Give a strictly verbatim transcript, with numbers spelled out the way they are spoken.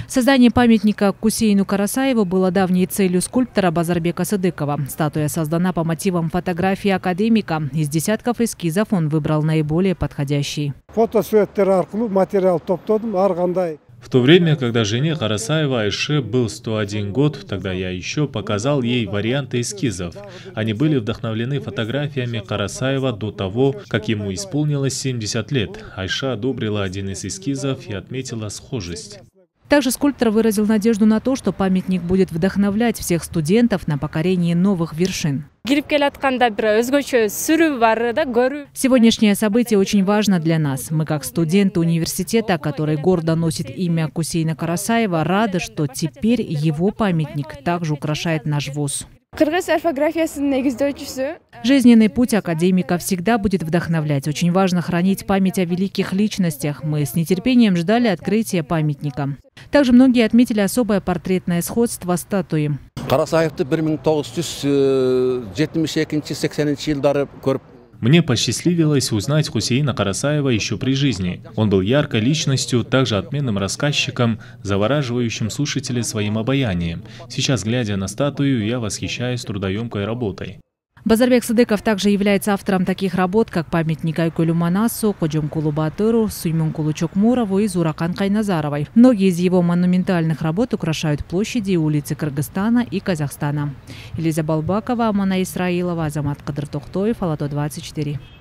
Создание памятника Кусейну Карасаеву было давней целью скульптора Базарбека Сыдыкова. Статуя создана по мотивам фотографии академика. Из десятков эскизов он выбрал наиболее подходящий. В то время, когда жене Карасаева Айше был сто один год, тогда я еще показал ей варианты эскизов. Они были вдохновлены фотографиями Карасаева до того, как ему исполнилось семьдесят лет. Айша одобрила один из эскизов и отметила схожесть. Также скульптор выразил надежду на то, что памятник будет вдохновлять всех студентов на покорение новых вершин. Сегодняшнее событие очень важно для нас. Мы, как студенты университета, который гордо носит имя Кусейна Карасаева, рады, что теперь его памятник также украшает наш вуз. Жизненный путь академика всегда будет вдохновлять. Очень важно хранить память о великих личностях. Мы с нетерпением ждали открытия памятника. Также многие отметили особое портретное сходство статуи. Мне посчастливилось узнать Хусейна Карасаева еще при жизни. Он был яркой личностью, также отменным рассказчиком, завораживающим слушателей своим обаянием. Сейчас, глядя на статую, я восхищаюсь трудоемкой работой. Базарбек Сыдыков также является автором таких работ, как памятник Айкулю Манасу, Ходжомкулу Батыру, Суймункулу Чокмурову и Зуракан Кайназаровой. Многие из его монументальных работ украшают площади и улицы Кыргызстана и Казахстана. Элиза Балбакова, Амана Исраилова, Азамат Кадыр Тохтоев, Алато двадцать четыре.